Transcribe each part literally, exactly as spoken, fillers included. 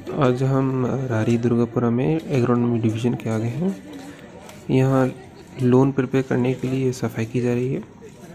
आज हम रारी दुर्गापुरा में एग्रोनॉमी डिवीज़न के आगे हैं। यहाँ लोन प्रिपेयर करने के लिए सफाई की जा रही है।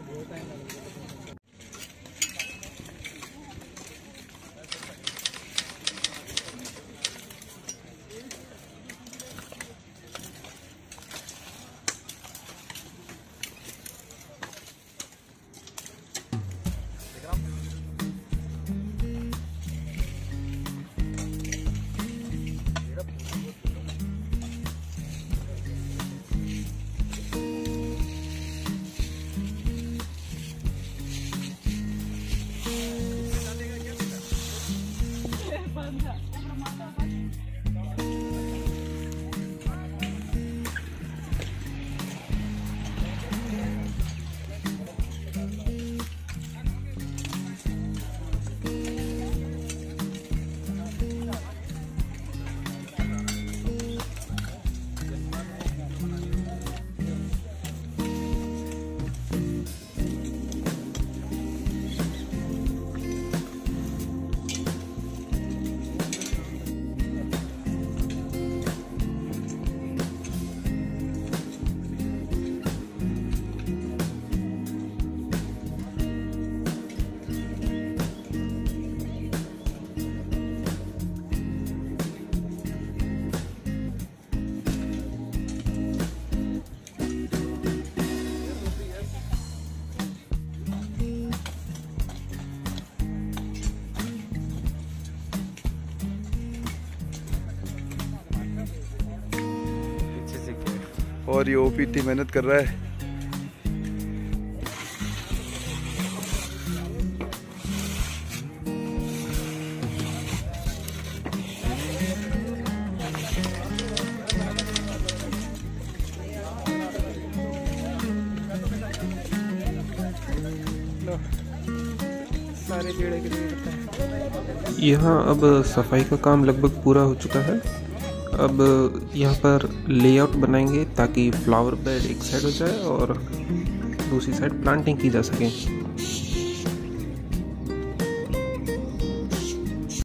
और ये ओपी इतनी मेहनत कर रहा है। सारे पेड़ के लिए यहाँ अब सफाई का काम लगभग पूरा हो चुका है। अब यहाँ पर लेआउट बनाएंगे ताकि फ्लावर बेड एक साइड हो जाए और दूसरी साइड प्लांटिंग की जा सके।